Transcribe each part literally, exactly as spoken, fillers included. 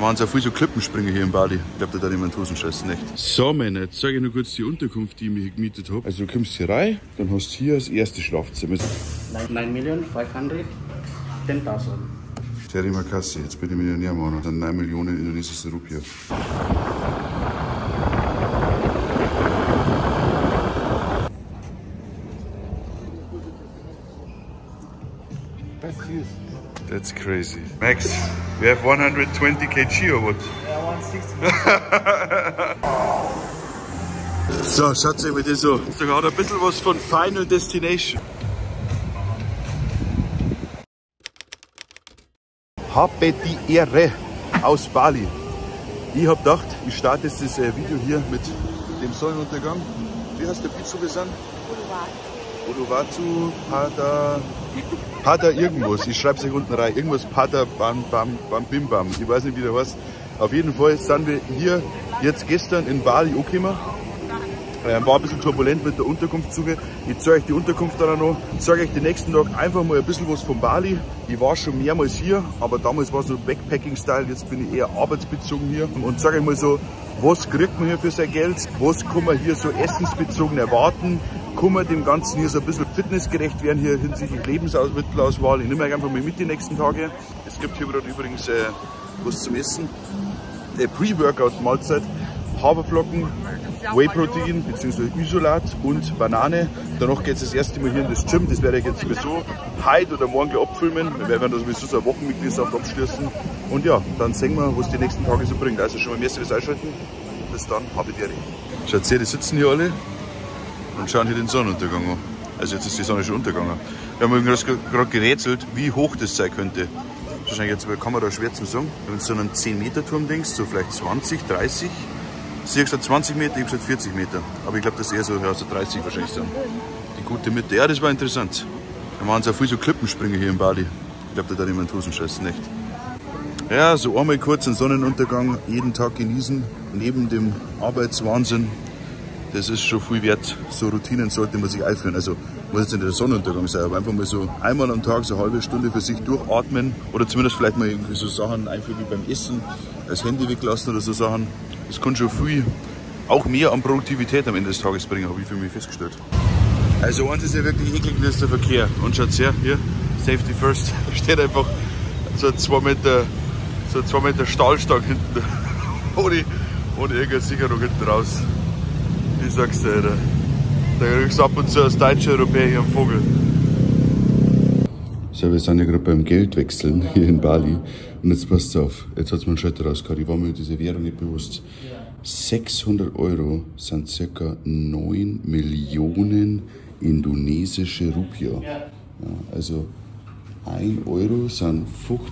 waren so viel so Klippenspringer hier in Bali. Ich glaube, da darf jemand Hosen scheißen, echt. So, Männer, jetzt zeige ich noch kurz die Unterkunft, die ich mir hier gemietet habe. Also, du kommst hier rein, dann hast du hier das erste Schlafzimmer. nine million five hundred ten thousand. Terima kasih, jetzt bin ich Millionär, Mann. Dann neun Millionen indonesische Rupiah. That's huge. That's crazy. Max, we have one hundred twenty kilograms or what? Yeah, one sixty. So, schaut euch mal das an. Da hat ein bisschen was von Final Destination. Habe die Ehre aus Bali. Ich habe gedacht, ich starte jetzt das Video hier mit dem Sonnenuntergang. Wie heißt der Beach, wo wir sind? Uluwatu, Pada, Pada irgendwas. Ich schreibe es euch unten rein. Irgendwas Pada Bam Bam Bam Bim Bam. Ich weiß nicht, wie der heißt. Auf jeden Fall sind wir hier jetzt gestern in Bali angekommen. Ähm, war ein bisschen turbulent mit der Unterkunftssuche. Ich zeige euch die Unterkunft dann auch noch. Ich zeige euch den nächsten Tag einfach mal ein bisschen was von Bali. Ich war schon mehrmals hier, aber damals war es so Backpacking-Style. Jetzt bin ich eher arbeitsbezogen hier. Und zeige euch mal so, was kriegt man hier für sein Geld? Was kann man hier so essensbezogen erwarten? Kann man dem Ganzen hier so ein bisschen fitnessgerecht werden hier hinsichtlich Lebensmittelauswahl? Ich nehme euch einfach mal mit die nächsten Tage. Es gibt hier gerade übrigens äh, was zum Essen. Eine Pre-Workout-Mahlzeit. Haferflocken, Whey-Protein bzw. Isolat und Banane. Danach geht es das erste Mal hier in das Gym. Das werde ich jetzt sowieso heute oder morgen abfilmen. Wir werden da sowieso so eine Wochenmitgliedschaft abschließen. Und ja, dann sehen wir, was die nächsten Tage so bringt. Also schon mal merci fürs Einschalten. Bis dann, habe die Ehre. Schaut her, die sitzen hier alle und schauen hier den Sonnenuntergang an. Also jetzt ist die Sonne schon untergegangen. Wir haben gerade gerätselt, wie hoch das sein könnte. Wahrscheinlich jetzt bei der Kamera schwer zu sagen. Wenn du so einen zehn Meter Turm denkst, so vielleicht zwanzig, dreißig. Sie hat gesagt zwanzig Meter, ich habe gesagt vierzig Meter. Aber ich glaube, dass eher so, ja, so dreißig wahrscheinlich sind. Die gute Mitte. Ja, das war interessant. Da waren so viel so Klippenspringer hier in Bali. Ich glaube, da darf jemand Hosen scheißen, echt. Ja, so einmal kurz einen Sonnenuntergang, jeden Tag genießen, neben dem Arbeitswahnsinn. Das ist schon viel wert. So Routinen sollte man sich einführen. Also muss jetzt nicht der Sonnenuntergang sein, aber einfach mal so einmal am Tag so eine halbe Stunde für sich durchatmen. Oder zumindest vielleicht mal irgendwie so Sachen einführen wie beim Essen, das Handy weglassen oder so Sachen. Das kann schon viel, auch mehr an Produktivität am Ende des Tages bringen, habe ich für mich festgestellt. Also eins ist ja wirklich eklig, das ist der Verkehr. Und schaut her, hier, Safety First, da steht einfach so ein zwei Meter, so ein zwei Meter Stahlstang hinten, ohne, ohne irgendeine Sicherung hinten raus. Ich sag's dir, Alter. Da kriegst du ab und zu als deutscher Europäer hier einen Vogel. So, wir sind ja gerade beim Geldwechseln hier in Bali. Und jetzt passt auf, jetzt hat es mir einen Schalter rausgehauen. Ich war mir dieser Währung nicht bewusst. sechshundert Euro sind ca. neun Millionen indonesische Rupiah. Ja, also ein Euro sind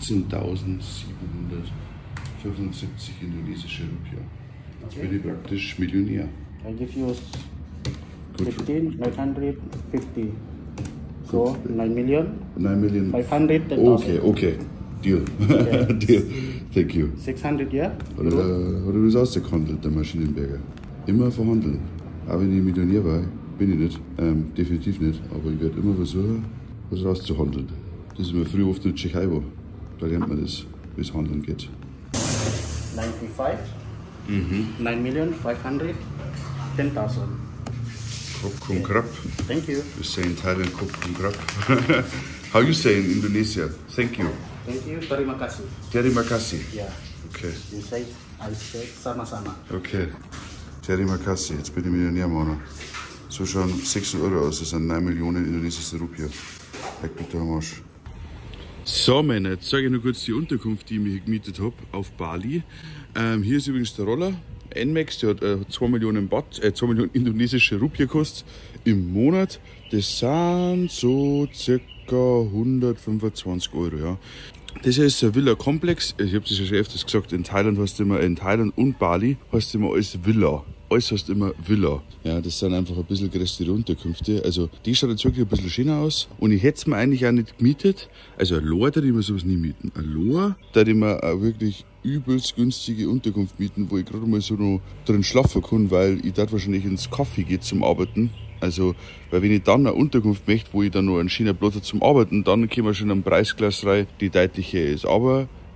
fünfzehntausendsiebenhundertfünfundsiebzig indonesische Rupiah. Jetzt bin ich praktisch Millionär. I give you fifteen nine hundred fifty. So nine million. nine million. five hundred ten thousand. Okay, okay. Deal. Okay. Deal. Thank you. six hundred, ja? Hat er, hat er das ausgehandelt, der Maschinenberger? Immer verhandeln. Auch wenn ich Millionär war, bin ich nicht. Ähm, definitiv nicht. Aber ich werde immer versuchen, was rauszuhandeln. Das ist mir früher oft in der Tschechei war. Da lernt man das, wie es handeln geht. ninety-five. Mhm. nine million five hundred ten thousand. Kop Kum Krap. Thank you. We say in Thailand Kop Kum Krap. How you say in Indonesia? Thank you. Thank you. Terima kasih. Terima kasih. Yeah. Okay. You say, I say, sama-sama. Okay. Terima kasih. Jetzt bin ich Millionär, Mann. So schauen sechshundert Euro aus. Das sind neun Millionen indonesische Rupiah. Leck bitte am Arsch. So, Männer, jetzt zeige ich noch kurz die Unterkunft, die ich mir gemietet habe auf Bali. Ähm, hier ist übrigens der Roller. N Max, der hat äh, zwei Millionen Baht, äh, zwei Millionen indonesische Rupiah gekostet im Monat. Das sind so circa hundertfünfundzwanzig Euro. Ja. Das hier ist ein Villa-Komplex. Ich habe das ja schon öfters gesagt, in Thailand heißt immer, in Thailand und Bali heißt immer alles Villa. Alles heißt immer Villa. Ja, das sind einfach ein bisschen größere Unterkünfte. Also die schaut jetzt wirklich ein bisschen schöner aus. Und ich hätte es mir eigentlich auch nicht gemietet. Also ein Lohr, da ich mir sowas nie mieten. Ein Lohr, da ich mir auch wirklich übelst günstige Unterkunft mieten, wo ich gerade mal so noch drin schlafen kann, weil ich dort wahrscheinlich ins Kaffee gehe zum Arbeiten. Also, weil wenn ich dann eine Unterkunft möchte, wo ich dann noch einen schönen Platz zum Arbeiten, dann kommen wir schon einen Preisklasse rein, die deutlich höher ist. Aber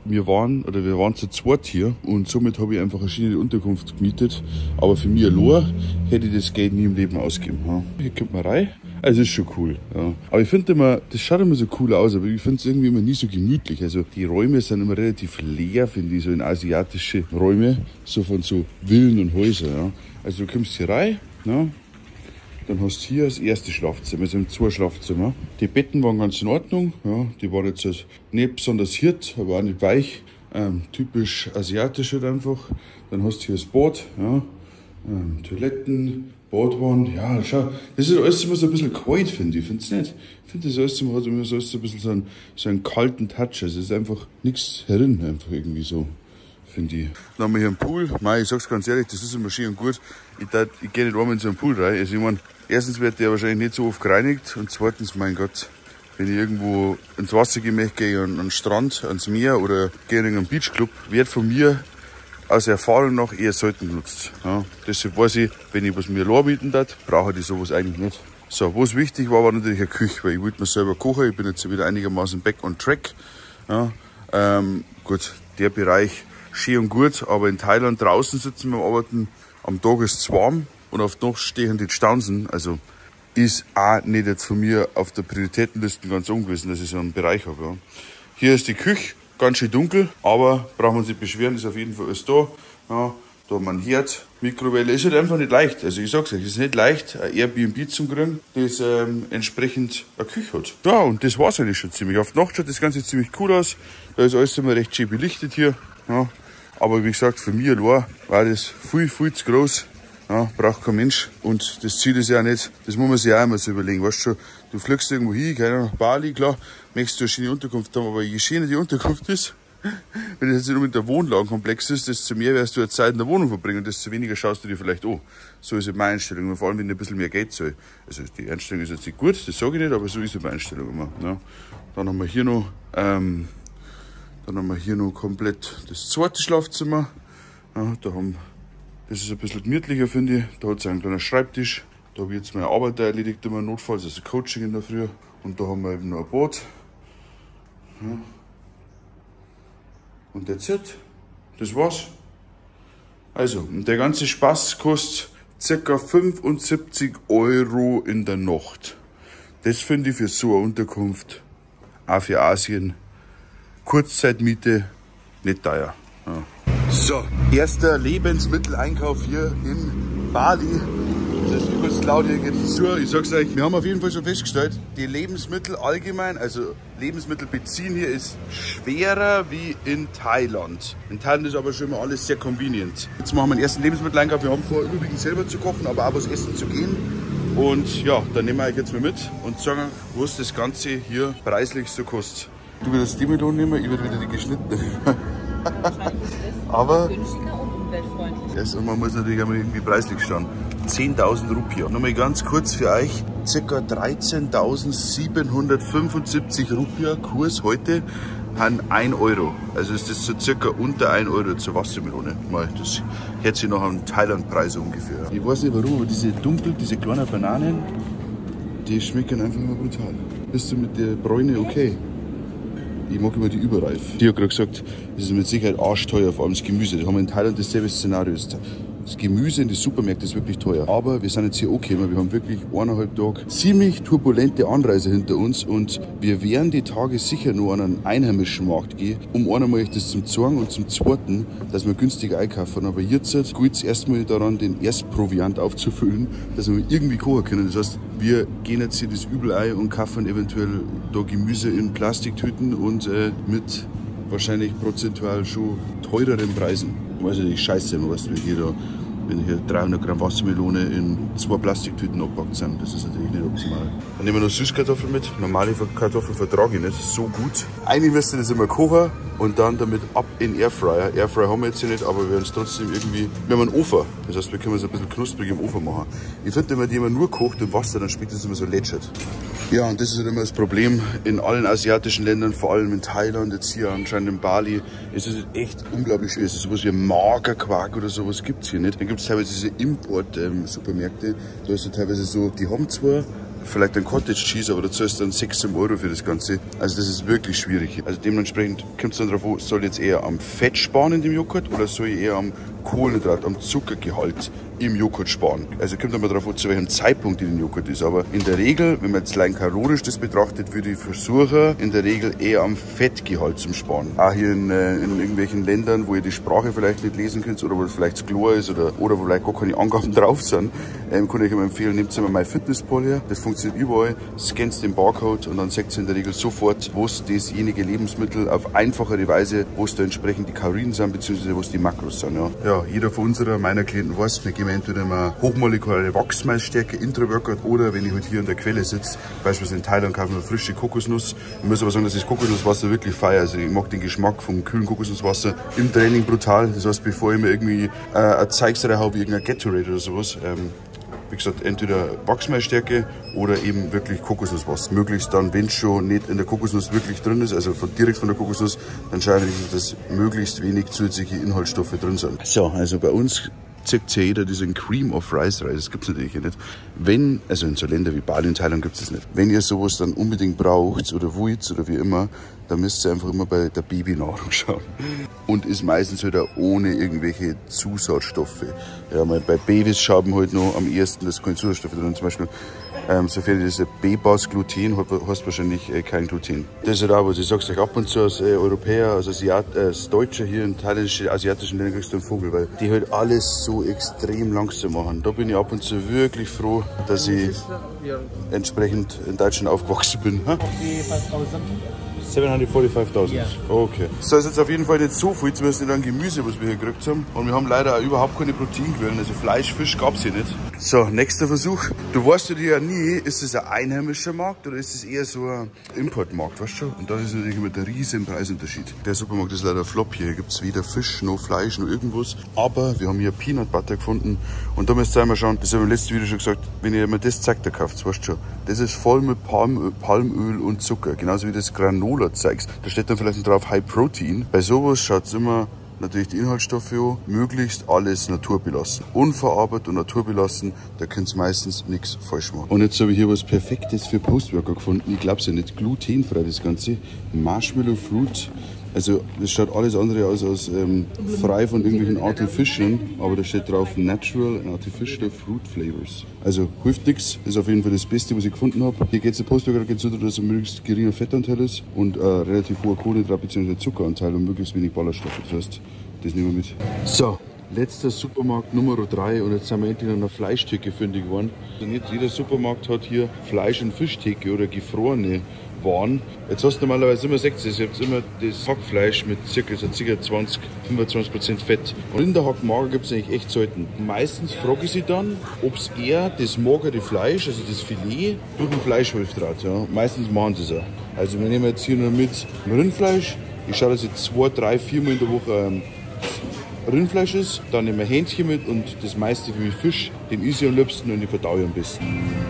wir waren, oder wir waren zu zweit hier und somit habe ich einfach eine schöne Unterkunft gemietet. Aber für mich allein hätte ich das Geld nie im Leben ausgegeben. Ja. Hier kommt man rein. Also ist schon cool. Ja. Aber ich finde immer, das schaut immer so cool aus, aber ich finde es irgendwie immer nie so gemütlich. Also die Räume sind immer relativ leer, finde ich, so in asiatische Räume, so von so Villen und Häusern. Ja. Also du kommst hier rein, ja. Dann hast du hier das erste Schlafzimmer, es sind zwei Schlafzimmer. Die Betten waren ganz in Ordnung, ja. Die waren jetzt also nicht besonders hirt, aber auch nicht weich. Ähm, typisch asiatisch halt einfach. Dann hast du hier das Bad, ja. ähm, Toiletten, Badwand, ja, schau, das ist alles immer so ein bisschen kalt, finde ich, find's nicht? Ich finde, das alles immer, hat immer so, so ein bisschen so einen, so einen kalten Touch, also es ist einfach nichts herin, einfach irgendwie so, finde ich. Dann haben wir hier einen Pool, Mei, ich sag's ganz ehrlich, das ist immer schön und gut, ich, tat, ich gehe nicht einmal in so einen Pool rein, also ich meine, erstens wird der wahrscheinlich nicht so oft gereinigt und zweitens, mein Gott, wenn ich irgendwo ins Wasser gehe, möchte, gehe ich an, an den Strand, ans Meer oder gehe in einen Beachclub, wird von mir aus Erfahrung nach eher selten genutzt. Ja, deshalb weiß ich, wenn ich was mir allein bieten darf, brauche ich sowas eigentlich nicht. So, was wichtig war, war natürlich eine Küche, weil ich wollte mir selber kochen. Ich bin jetzt wieder einigermaßen back on track. Ja, ähm, gut, der Bereich schön und gut, aber in Thailand draußen sitzen wir am Arbeiten, am Tag ist es warm und auf die Nacht stehen die Stanzen. Also ist auch nicht jetzt von mir auf der Prioritätenliste ganz ungewissen, dass ich so einen Bereich habe. Ja. Hier ist die Küche. Ganz schön dunkel, aber braucht man sich beschweren, ist auf jeden Fall alles da. Ja, da haben wir einen Herd, Mikrowelle, ist halt einfach nicht leicht. Also ich sag's euch, es ist nicht leicht, ein Airbnb zu kriegen, das ähm, entsprechend eine Küche hat. Ja, und das war's eigentlich schon ziemlich. Auf die Nacht schaut das Ganze ziemlich cool aus. Da ist alles immer recht schön belichtet hier. Ja, aber wie gesagt, für mich allein war das viel, viel zu groß. Ja, braucht kein Mensch. Und das Ziel ist ja auch nicht, das muss man sich auch immer so überlegen. Weißt du schon, du fliegst irgendwo hin, keine Ahnung, nach Bali, klar, möchtest du eine schöne Unterkunft haben, aber je schöner die Unterkunft ist, wenn das jetzt nicht unbedingt der Wohnlagenkomplex ist, desto mehr wirst du jetzt Zeit in der Wohnung verbringen und desto weniger schaust du dir vielleicht an. So ist halt meine Einstellung, und vor allem, wenn ich ein bisschen mehr Geld zahle. Also die Einstellung ist jetzt nicht gut, das sage ich nicht, aber so ist halt meine Einstellung immer. Ja. Dann haben wir hier noch, ähm, dann haben wir hier noch komplett das zweite Schlafzimmer. Ja, da haben Das ist ein bisschen gemütlicher, finde ich. Da hat es einen kleinen Schreibtisch. Da habe ich jetzt meine Arbeit erledigt, immer notfalls, also Coaching in der Früh. Und da haben wir eben noch ein Bad. Ja. Und that's it. Das war's. Also, und der ganze Spaß kostet ca. fünfundsiebzig Euro in der Nacht. Das finde ich für so eine Unterkunft, auch für Asien, Kurzzeitmiete, nicht teuer. Ja. So, erster Lebensmitteleinkauf hier in Bali. Das ist übelst laut, hier geht's zu. Ich sag's euch, wir haben auf jeden Fall schon festgestellt, die Lebensmittel allgemein, also Lebensmittel beziehen hier ist schwerer wie in Thailand. In Thailand ist aber schon immer alles sehr convenient. Jetzt machen wir den ersten Lebensmitteleinkauf. Wir haben vor, überwiegend selber zu kochen, aber auch was essen zu gehen. Und ja, dann nehmen wir euch jetzt mal mit und sagen, was das Ganze hier preislich so kostet. Du würdest die Melone nehmen, ich würde wieder die geschnittene. Aber günstiger und umweltfreundlich. das, und man muss natürlich einmal irgendwie preislich schauen. zehntausend Rupiah. Nochmal ganz kurz für euch, ca. dreizehntausendsiebenhundertfünfundsiebzig Rupiah Kurs heute an ein Euro. Also ist das so circa unter ein Euro zur Wassermelone. Mal, das hört sich noch an Thailand-Preis ungefähr. Ich weiß nicht warum, aber diese dunkel, diese kleinen Bananen, die schmecken einfach immer brutal. Bist du mit der Bräune okay? Ich mag immer die überreif. Die hat gerade gesagt, das ist mit Sicherheit arschteuer, vor allem das Gemüse. Da haben wir in Thailand dasselbe Szenario. Das Gemüse in den Supermärkten ist wirklich teuer. Aber wir sind jetzt hier angekommen. Wir haben wirklich eineinhalb Tage ziemlich turbulente Anreise hinter uns. Und wir werden die Tage sicher nur an einen einheimischen Markt gehen, um einmal das zum zeigen und zum zweiten, dass wir günstig einkaufen. Aber jetzt geht es erstmal daran, den Erstproviant aufzufüllen, dass wir irgendwie kochen können. Das heißt, wir gehen jetzt hier das Übel ein und kaufen eventuell da Gemüse in Plastiktüten und äh, mit wahrscheinlich prozentual schon teureren Preisen. Also die Scheiße, weißt du, wenn hier, da, wenn hier dreihundert Gramm Wassermelone in zwei Plastiktüten abgepackt sind, das ist natürlich nicht optimal. Dann nehmen wir noch Süßkartoffeln mit. Normale Kartoffeln vertrage ich nicht so gut. Eigentlich müsst ihr das immer kochen und dann damit ab in Airfryer. Airfryer haben wir jetzt hier nicht, aber wir werden es trotzdem irgendwie, wir haben einen Ofen. Das heißt, wir können es ein bisschen knusprig im Ofen machen. Ich finde, wenn man die immer nur kocht im Wasser, dann schmeckt das immer so lätschert. Ja, und das ist halt immer das Problem in allen asiatischen Ländern, vor allem in Thailand, jetzt hier anscheinend in Bali, ist es echt unglaublich schwer. Es ist sowas wie Magerquark oder sowas gibt es hier nicht. Dann gibt es teilweise diese Import-Supermärkte, da ist es teilweise so, die haben zwar vielleicht ein Cottage Cheese, aber dazu ist dann sechs Euro für das Ganze. Also das ist wirklich schwierig. Also dementsprechend kommt es dann darauf an, soll ich jetzt eher am Fett sparen in dem Joghurt oder soll ich eher am Kohlenhydrat, am Zuckergehalt im Joghurt sparen. Also kommt immer darauf an, zu welchem Zeitpunkt in den Joghurt ist. Aber in der Regel, wenn man jetzt rein kalorisch das betrachtet, würde ich versuchen, in der Regel eher am Fettgehalt zu sparen. Auch hier in, äh, in irgendwelchen Ländern, wo ihr die Sprache vielleicht nicht lesen könnt oder wo es vielleicht zu klar ist oder, oder wo vielleicht gar keine Angaben drauf sind, ähm, kann ich euch empfehlen, nehmt immer MyFitnessPal her. Das funktioniert überall. Scannt den Barcode und dann seht ihr in der Regel sofort, wo es dasjenige Lebensmittel auf einfachere Weise, wo es da entsprechend die Kalorien sind, beziehungsweise wo es die Makros sind. Ja. Ja, jeder von unserer, meiner Klienten weiß, wir geben entweder immer hochmolekulare Wachsmalsstärke, Intra-Workout, oder wenn ich halt hier an der Quelle sitze, beispielsweise in Thailand, kaufen wir frische Kokosnuss. Ich muss aber sagen, dass ich das Kokosnusswasser wirklich feiere. Also ich mag den Geschmack vom kühlen Kokosnusswasser im Training brutal. Das heißt, bevor ich mir irgendwie äh, eine Zeigsreihe habe, wie irgendein Gatorade oder sowas, ähm, wie gesagt, entweder Wachsmalsstärke oder eben wirklich Kokosnusswasser. Möglichst dann, wenn es schon nicht in der Kokosnuss wirklich drin ist, also von, direkt von der Kokosnuss, dann schaue ich, dass möglichst wenig zusätzliche Inhaltsstoffe drin sind. So, also bei uns zieht ja jeder diesen Cream of Rice Reis. Das gibt es natürlich nicht. Wenn, also in so Ländern wie Bali und Thailand gibt es das nicht. Wenn ihr sowas dann unbedingt braucht oder wollt oder wie immer, dann müsst ihr einfach immer bei der Babynahrung schauen. Und ist meistens halt auch ohne irgendwelche Zusatzstoffe. Ja, bei Babys schauen wir halt noch am ersten, dass keine Zusatzstoffe drin. Zum Beispiel, ähm, sofern das B-Bas-Gluten hat, hast wahrscheinlich äh, kein Gluten. Das ist halt auch, was ich sag's euch, ab und zu als äh, Europäer, als, Asiat, äh, als Deutscher hier in thailändischen, asiatischen Ländern kriegst du einen Vogel, weil die halt alles so extrem langsam machen. Da bin ich ab und zu wirklich froh, dass ich entsprechend in Deutschland aufgewachsen bin. siebenhundertfünfundvierzigtausend. Yeah. Okay. So ist jetzt auf jeden Fall nicht so viel, zumindest nicht an Gemüse, was wir hier gekriegt haben. Und wir haben leider auch überhaupt keine Proteinquellen, also Fleisch, Fisch gab es hier nicht. So, nächster Versuch. Du weißt ja ja nie, ist das ein einheimischer Markt oder ist das eher so ein Importmarkt, weißt du? Und da ist natürlich immer der riesen Preisunterschied. Der Supermarkt ist leider flop hier. Hier gibt es weder Fisch, noch Fleisch, noch irgendwas. Aber wir haben hier Peanut Butter gefunden. Und da müsst ihr einmal schauen, das habe ich im letzten Video schon gesagt, wenn ihr mir das zeigt, da kauft, weißt du schon. Das ist voll mit Palmöl, Palmöl und Zucker, genauso wie das Granola zeigst. Da steht dann vielleicht noch drauf High Protein. Bei sowas schaut es immer natürlich die Inhaltsstoffe an, möglichst alles naturbelassen. Unverarbeitet und naturbelassen, da könnt ihr meistens nichts falsch machen. Und jetzt habe ich hier was Perfektes für Postworker gefunden. Ich glaube es ja nicht, glutenfrei das Ganze. Marshmallow Fruit. Also das schaut alles andere aus als ähm, frei von irgendwelchen Artificialen, aber da steht drauf Natural and Artificial Fruit Flavors. Also hilft nichts, ist auf jeden Fall das Beste, was ich gefunden habe. Hier geht es der Postworker so, dass ein möglichst geringer Fettanteil ist und äh, relativ hoher Kohlenhydrat- bzw. Zuckeranteil und möglichst wenig Ballaststoffe. Das heißt, das nehmen wir mit. So, letzter Supermarkt Nummer drei und jetzt sind wir endlich an einer Fleischtheke fündig geworden. Also nicht jeder Supermarkt hat hier Fleisch- und Fischtheke oder gefrorene Waren. Jetzt hast du normalerweise immer sechs, ihr habt immer das Hackfleisch mit ca. so ca. zwanzig, fünfundzwanzig Prozent Fett. Und in der Hackmager gibt es eigentlich echt selten. Meistens frage ich sie dann, ob es eher das magere Fleisch, also das Filet, durch den Fleischwolf draht. Ja. Meistens machen sie es auch. Also wir nehmen jetzt hier nur mit Rindfleisch. Ich schaue, dass ich zwei, drei, viermal in der Woche ähm, Rindfleisch ist. Dann nehmen wir Hähnchen mit und das meiste für mich Fisch. Den isse ich am liebsten und den verdaue ich am besten.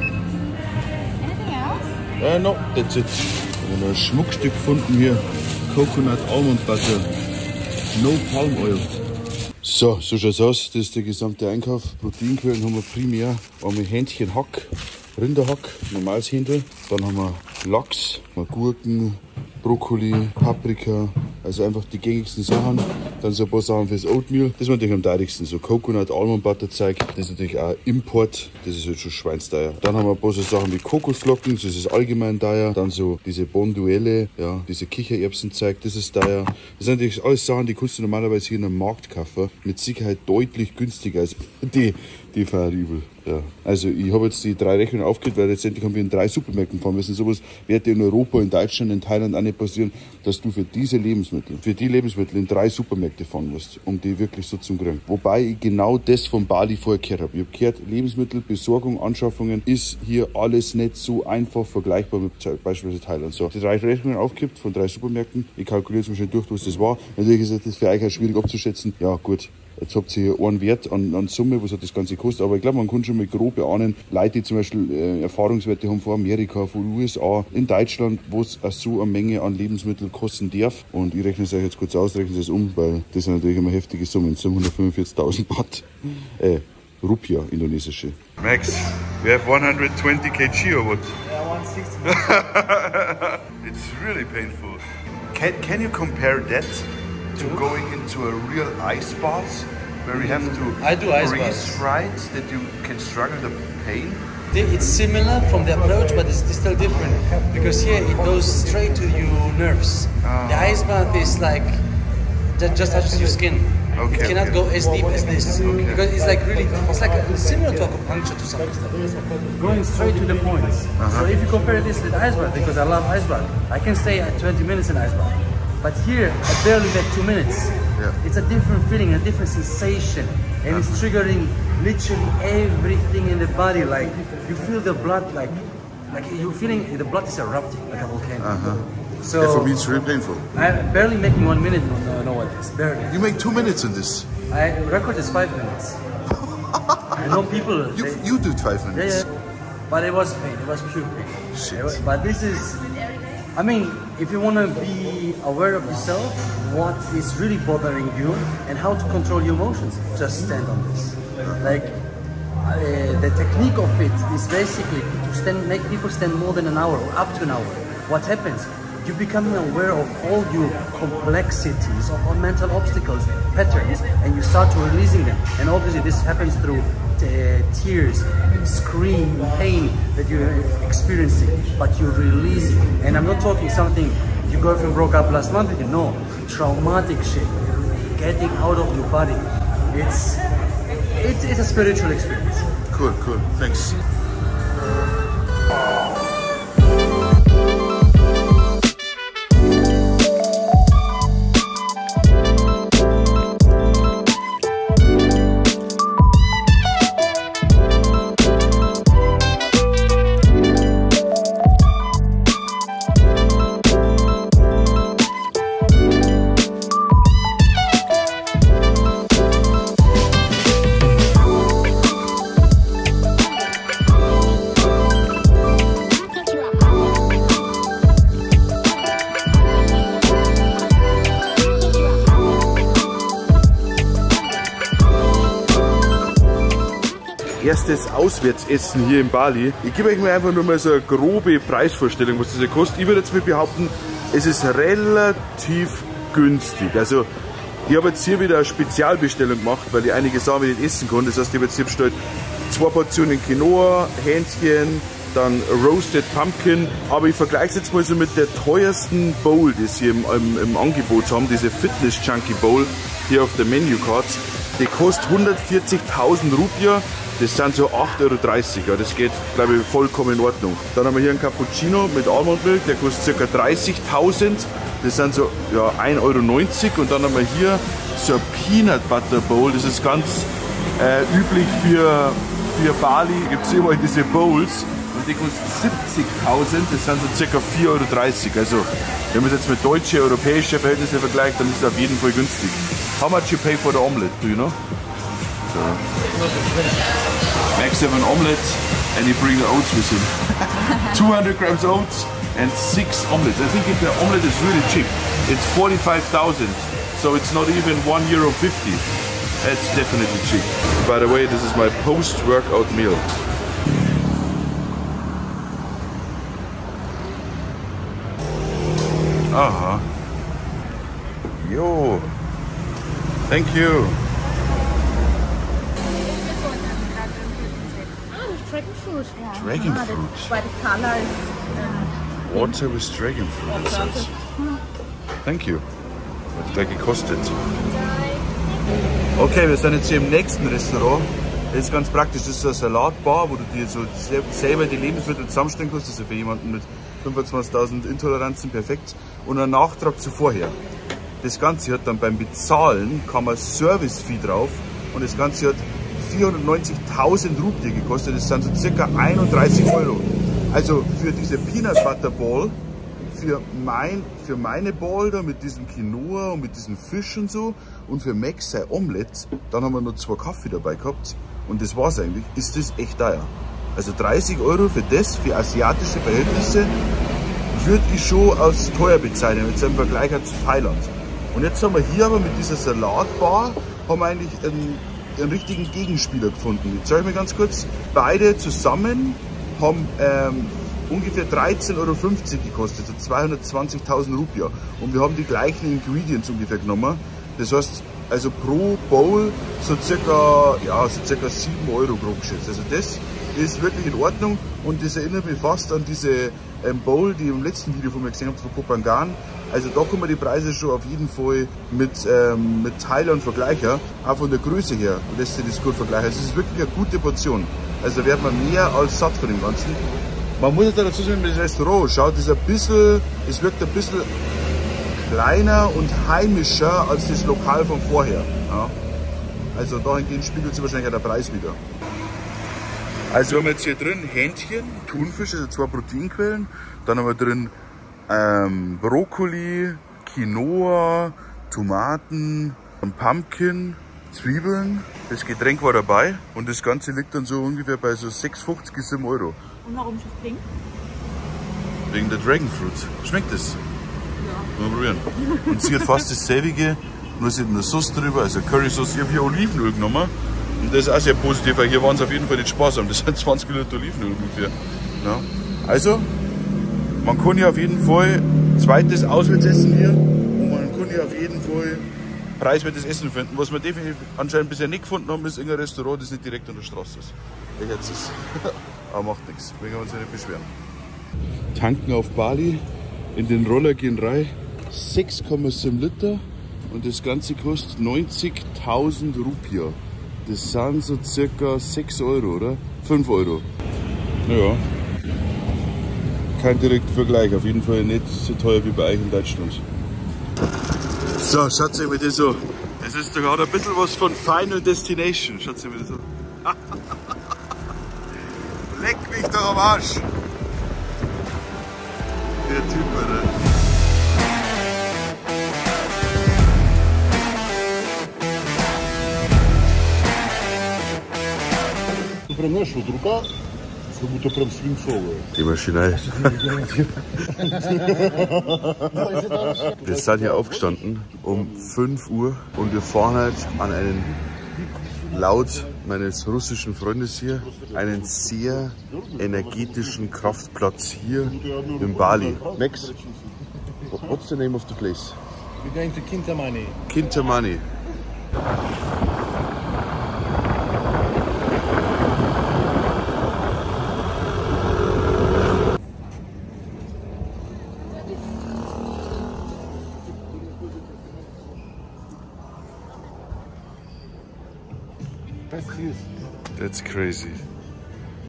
Ja, uh, no, that's it. Wir haben ein Schmuckstück gefunden hier. Coconut Almond Butter. No Palm Oil. So, so schaut es aus. Das ist der gesamte Einkauf. Proteinquellen haben wir primär. Einmal Hähnchenhack, Rinderhack, normales Händel. Dann haben wir Lachs, Gurken, Brokkoli, Paprika. Also einfach die gängigsten Sachen. Dann so ein paar Sachen fürs Oatmeal. Das ist natürlich am teuersten. So Coconut Almond Butter Zeug. Das ist natürlich auch Import. Das ist halt schon schweinsteuer. Dann haben wir ein paar so Sachen wie Kokosflocken. Das ist allgemein teuer. Dann so diese Bonduelle. Ja, diese Kichererbsenzeug. Das ist teuer. Das sind natürlich alles Sachen, die kannst du normalerweise hier in einem Markt kaufen. Mit Sicherheit deutlich günstiger als die, die Verriebel. Ja. Also ich habe jetzt die drei Rechnungen aufgehört, weil letztendlich haben wir in drei Supermärkten fahren müssen. Sowas wird in Europa, in Deutschland, in Thailand auch nicht passieren, dass du für diese Lebensmittel, für die Lebensmittel in drei Supermärkte fahren musst, um die wirklich so zu kriegen. Wobei ich genau das von Bali vorher gehört habe. Ich habe gehört, Lebensmittelbesorgung, Anschaffungen ist hier alles nicht so einfach vergleichbar mit beispielsweise Thailand. So, die drei Rechnungen aufgekippt von drei Supermärkten. Ich kalkuliere jetzt mal schön durch, was das war. Natürlich ist das für euch auch schwierig abzuschätzen. Ja gut. Jetzt habt ihr hier einen Wert an, an Summe, was hat das Ganze gekostet. Aber ich glaube, man kann schon mal grob erahnen, Leute, die zum Beispiel äh, Erfahrungswerte haben von Amerika, von den U S A, in Deutschland, wo es so eine Menge an Lebensmitteln kosten darf. Und ich rechne es euch jetzt kurz aus, rechne es um, weil das sind natürlich immer heftige Summen. siebenhundertfünfundvierzigtausend Baht. Äh, Rupiah, indonesische. Max, You have one hundred twenty kilograms or what? Yeah, one sixty. It's really painful. Can, can you compare that to going into a real ice bath where you have to I do ice breathe baths. right, that you can struggle the pain? It's similar from the approach, but it's still different because here it goes straight to your nerves. Ah. The ice bath is like that just touches your skin. Okay, It cannot okay. go as deep as this Okay. because it's like really, it's like a, similar to acupuncture to some extent. Going straight to the points. So if you compare this with ice bath, because I love ice bath, I can stay at twenty minutes in ice bath. But here, I barely get two minutes. Yeah. It's a different feeling, a different sensation. And it's triggering literally everything in the body. Like, you feel the blood, like, like you're feeling the blood is erupting like a volcano. Uh-huh. So, Yeah, for me it's really painful. I'm barely making one minute. No, no, what is barely. You make two minutes in this. I record is five minutes. I know people. You, they- you do five Yeah, minutes. yeah. But it was pain. It was pure pain. Shit. It was- But this is, I mean, if you want to be aware of yourself, what is really bothering you, and how to control your emotions, just stand on this. Like, uh, the technique of it is basically to stand, make people stand more than an hour or up to an hour. What happens? You become aware of all your complexities, of all mental obstacles, patterns, and you start to releasing them. And obviously this happens through uh, tears, scream, pain that you're experiencing, but you're releasing. And I'm not talking something your girlfriend broke up last month with you, no. Traumatic shit, getting out of your body. It's, it's, it's a spiritual experience. Cool, cool. Thanks. Erstes Auswärtsessen hier in Bali. Ich gebe euch mal einfach nur mal so eine grobe Preisvorstellung, was das hier kostet. Ich würde jetzt mal behaupten, es ist relativ günstig. Also ich habe jetzt hier wieder eine Spezialbestellung gemacht, weil ich einige Sachen nicht essen kann. Das heißt, ich habe jetzt hier bestellt zwei Portionen Quinoa, Hähnchen, dann Roasted Pumpkin. Aber ich vergleiche es jetzt mal so mit der teuersten Bowl, die sie im, im, im Angebot haben, diese Fitness Junkie Bowl hier auf der Menücard. Die kostet hundertvierzigtausend Rupiah. Das sind so acht Euro dreißig, ja, das geht, glaube ich, vollkommen in Ordnung. Dann haben wir hier einen Cappuccino mit Almondmilch, der kostet ca. dreißigtausend. Das sind so ja, ein Euro neunzig. Und dann haben wir hier so ein Peanut Butter Bowl. Das ist ganz äh, üblich für, für Bali. Gibt es überall diese Bowls. Und die kosten siebzigtausend. Das sind so ca. vier Euro dreißig. Also, wenn man es jetzt mit deutschen, europäischen Verhältnissen vergleicht, dann ist es auf jeden Fall günstig. How much you pay for the omelette, do you know? So. Max have an omelette and he bring the oats with him. two hundred grams oats and six omelettes. I think if the omelette is really cheap, it's forty-five thousand. So it's not even one euro fifty. That's definitely cheap. By the way, this is my post-workout meal. Uh-huh. Yo. Thank you. Dragon fruit. Yeah. Dragon Ah, the- fruit. But the color is. Uh, Water with dragon fruit, it says. Thank you. Was gleich gekostet. Okay, wir sind jetzt hier im nächsten Restaurant. Das ist ganz praktisch. Das ist so eine Salatbar, wo du dir so sel- selber die Lebensmittel zusammenstellen kannst. Das ist ja für jemanden mit fünfundzwanzigtausend Intoleranzen perfekt. Und ein Nachtrag zu vorher. Das Ganze hat dann beim Bezahlen kam ein Service-Fee drauf. Und das Ganze hat vierhundertneunzigtausend Rupie gekostet. Das sind so circa einunddreißig Euro. Also für diese Peanut Butter Ball, für, mein, für meine Ball da mit diesem Quinoa und mit diesem Fisch und so und für Max sein Omelette, dann haben wir noch zwei Kaffee dabei gehabt und das war's eigentlich, ist das echt teuer. Also dreißig Euro für das, für asiatische Verhältnisse, würde ich schon als teuer bezeichnen, jetzt im Vergleich zu Thailand. Und jetzt haben wir hier aber mit dieser Salatbar, haben wir eigentlich einen einen richtigen Gegenspieler gefunden. Ich zeige mir ganz kurz. Beide zusammen haben ähm, ungefähr dreizehn Euro fünfzig gekostet, so zweihundertzwanzigtausend Rupiah. Und wir haben die gleichen Ingredients ungefähr genommen. Das heißt, also pro Bowl so circa, ja, so circa sieben Euro grob geschätzt. Also das ist wirklich in Ordnung und das erinnert mich fast an diese ähm, Bowl, die ich im letzten Video von mir gesehen habt, von Koh Phangan. Also da kann man die Preise schon auf jeden Fall mit, ähm, mit Thailand vergleichen, auch von der Größe her lässt sich das gut vergleichen. Also es ist wirklich eine gute Portion. Also da wird man mehr als satt von dem Ganzen. Man muss jetzt dazu sagen, das Restaurant schaut, ist ein bisschen, es wirkt ein bisschen kleiner und heimischer als das Lokal von vorher. Ja. Also dahingehend spiegelt sich wahrscheinlich auch der Preis wieder. Also wir haben jetzt hier drin Hähnchen, Thunfisch, also zwei Proteinquellen. Dann haben wir drin ähm, Brokkoli, Quinoa, Tomaten, Pumpkin, Zwiebeln. Das Getränk war dabei und das Ganze liegt dann so ungefähr bei so sechs fünfzig bis sieben Euro. Und warum ist es pink? Wegen der Dragon Fruit. Schmeckt das? Ja. Mal probieren. Und sie hat fast dasselbe, nur sie hat eine Sauce drüber, also Curry-Sauce. Ich habe hier Olivenöl genommen und das ist auch sehr positiv, weil hier waren es auf jeden Fall nicht sparsam. Das sind zwanzig Milliliter Olivenöl ungefähr. Ja. Also, man kann hier auf jeden Fall zweites Auswärtsessen hier und man kann hier auf jeden Fall preiswertes Essen finden. Was wir definitiv anscheinend bisher nicht gefunden haben, ist irgendein Restaurant, das nicht direkt an der Straße ist. Ich jetzt ist. Aber macht nichts, wir können uns ja nicht beschweren. Tanken auf Bali, in den Roller gehen rein, sechs Komma sieben Liter und das Ganze kostet neunzigtausend Rupiah. Das sind so circa sechs Euro, oder? fünf Euro. Naja, kein direkter Vergleich, auf jeden Fall nicht so teuer wie bei euch in Deutschland. So, schaut euch mal das so. Es ist doch gerade ein bisschen was von Final Destination. Schaut euch mal das so. Leck mich doch am Arsch! Der Typ, Alter. Прям, знаешь, вот рука, как будто прям свинцовая. Die Maschine. Wir sind hier aufgestanden um fünf Uhr und wir fahren halt an einen, laut meines russischen Freundes hier, einen sehr energetischen Kraftplatz hier in Bali. Max, what's the name of the place? We're going to Kintamani. Kintamani. That's his. That's crazy.